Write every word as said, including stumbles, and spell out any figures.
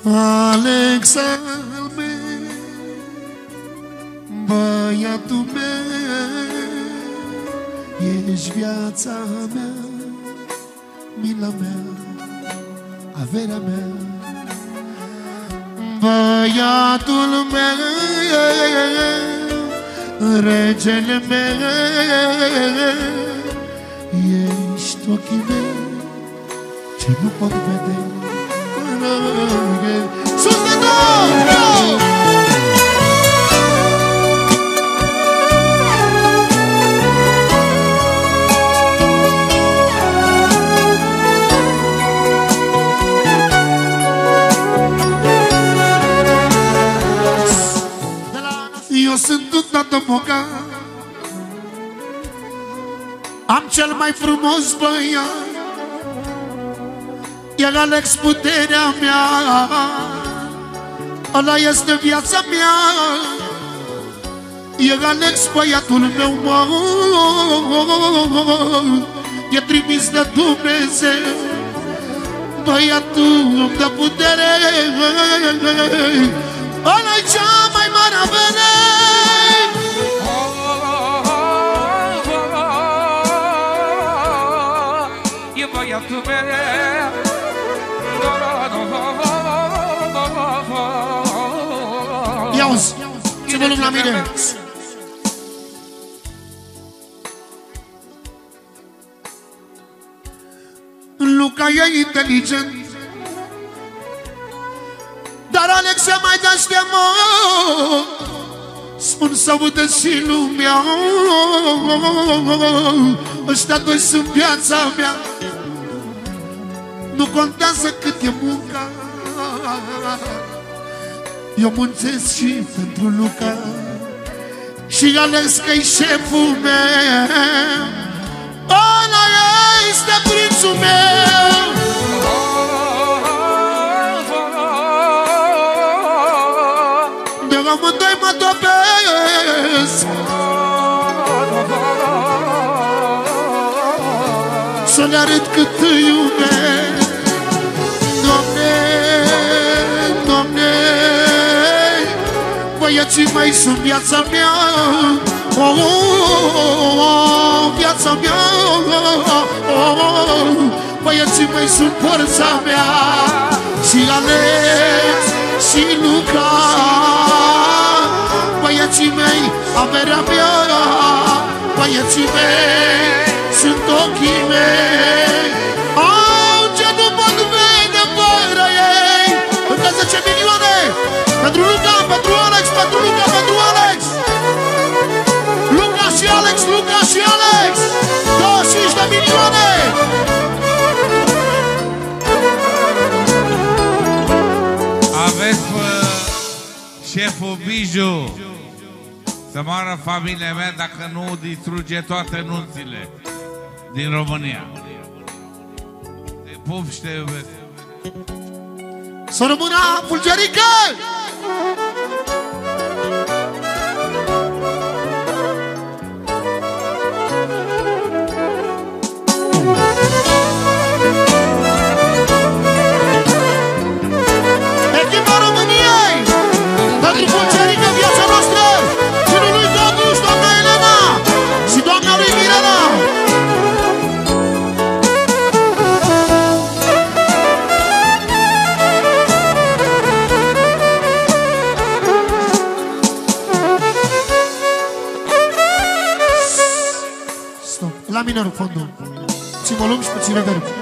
Alex al meu, băiatul meu, ești viața mea, mila mea, averea mea. Băiatul meu, regele meu, ești ochii mei ce nu pot vedea. Sus de tot! Eu sunt un tată bogat, am cel mai frumos băiat, e Alex puterea mea, ăla este viața mea, e Alex băiatul meu, mă, e trimis de Dumnezeu, băiatul îmi dă putere, ăla-i cea mai mare avere. E băiatul meu. Ia-uzi, ce volum la mine. Luca e inteligent, dar Alex e mai deștept. Spun să audă și lumea, ăștia doi sunt viața mea. Nu contează cât e munca, eu muncesc și pentru Luca. Și Alex că-i șeful meu, ăla este prințul meu. De amândoi mă topesc, să le arăt cât îi iubesc. Doamne, Doamne, băieții mei sunt viața mea, oh, oh, oh, viața mea, oh, oh, băieții mei sunt forța mea. Și Alex și Luca, băieții mei, averea mea, băieții mei sunt ochii mei. Au, ce nu pot vede fără ei. Încă zece milioane pentru Luca, pentru Alex, pentru Luca, pentru Alex. Luca și Alex, Luca și Alex, douăzeci și cinci de milioane. Aveți pe șeful Biju să moară familia mea dacă nu distruge toate nunțile din România. Te pup și te iubesc. Să rămână Fulgerică! Echipa României! Pentru Fulgerică, viața noastră! Fiul lui Doduș, doamna Elena și doamna lui Mirela! La minor fondul. Ți volum și puțin reverb.